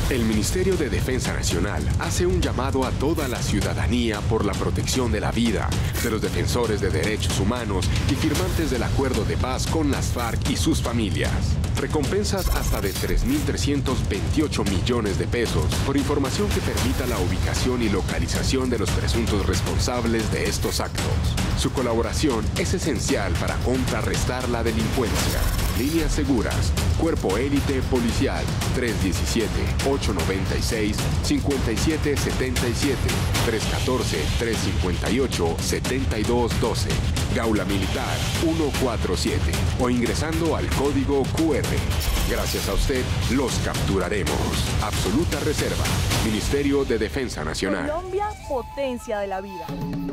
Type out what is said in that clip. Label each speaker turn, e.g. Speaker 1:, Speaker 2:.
Speaker 1: El Ministerio de Defensa Nacional hace un llamado a toda la ciudadanía por la protección de la vida, de los defensores de derechos humanos y firmantes del acuerdo de paz con las FARC y sus familias. Recompensas hasta de 3.328 millones de pesos por información que permita la ubicación y localización de los presuntos responsables de estos actos. Su colaboración es esencial para contrarrestar la delincuencia. Líneas Seguras, Cuerpo Élite Policial, 317-896-5777, 314-358-7212, Gaula Militar 147 o ingresando al código QR. Gracias a usted, los capturaremos. Absoluta Reserva, Ministerio de Defensa Nacional.
Speaker 2: Colombia, potencia de la vida.